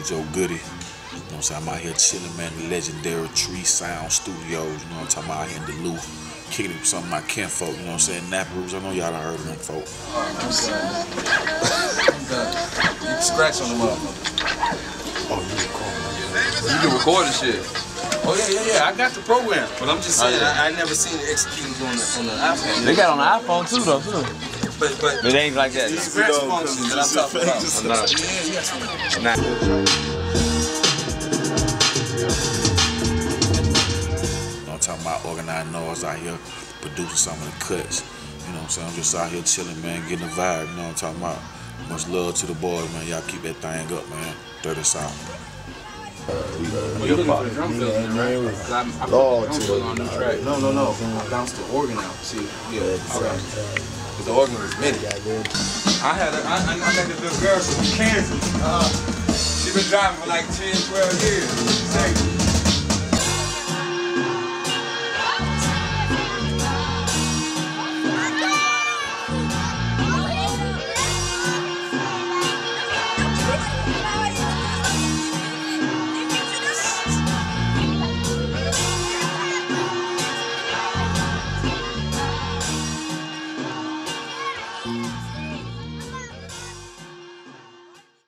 Khujo, Goodie. You know what I'm saying? I'm out here chilling, man, the legendary Tree Sound Studios. You know what I'm talking about, out here in Duluth. Kicking it with some of my kinfolk, you know what I'm saying? Nappy, I know y'all done heard of them folk. I'm done. You can scratch on the motherfucker. Oh, you recording? You can record the shit. Oh yeah. I got the program, but I'm just saying I never seen it executed on the iPhone. They got on the iPhone too, though. But it ain't like that. The scratch function that I'm talking about. Nah. I'm talking about organized noise out here, producing some of the cuts. You know what I'm saying? I'm just out here chilling, man, getting the vibe. You know what I'm talking about? Much love to the boys, man. Y'all keep that thing up, man. 30 South. Well, you're looking for the drum fill, right? I put the drum fill on the track. No. I bounced the organ out. See, yeah, okay. Because the organ was mini. I met this little girl from Kansas. She been driving for like 10, 12 years.